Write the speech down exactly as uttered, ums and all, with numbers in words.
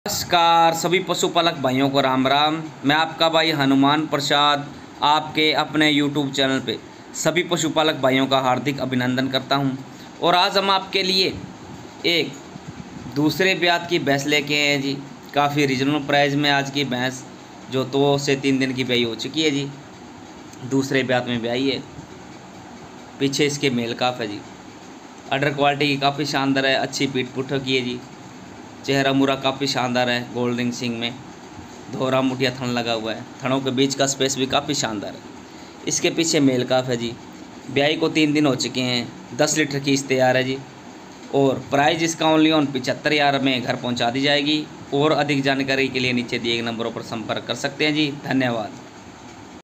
नमस्कार सभी पशुपालक भाइयों को राम राम। मैं आपका भाई हनुमान प्रसाद आपके अपने यूट्यूब चैनल पे सभी पशुपालक भाइयों का हार्दिक अभिनंदन करता हूं। और आज हम आपके लिए एक दूसरे ब्यात की भैंस लेके आए हैं जी। काफ़ी रीजनल प्राइस में आज की भैंस जो दो से तीन दिन की ब्याई हो चुकी है जी, दूसरे ब्यात में ब्याई है। पीछे इसके मेल काफ है जी। अडर क्वालिटी की काफ़ी शानदार है, अच्छी पीठ पुठ की है जी। चेहरा मुरा काफ़ी शानदार है, गोल्ड रिंग सिंग में धोरा मुठिया थन लगा हुआ है। थनों के बीच का स्पेस भी काफ़ी शानदार है। इसके पीछे मेल काफ है जी। ब्याई को तीन दिन हो चुके हैं। दस लीटर की इस तैयार है जी। और प्राइस इसका ओनली ऑन पिचहत्तर हज़ार में घर पहुंचा दी जाएगी। और अधिक जानकारी के लिए नीचे दिए गए नंबरों पर संपर्क कर सकते हैं जी। धन्यवाद।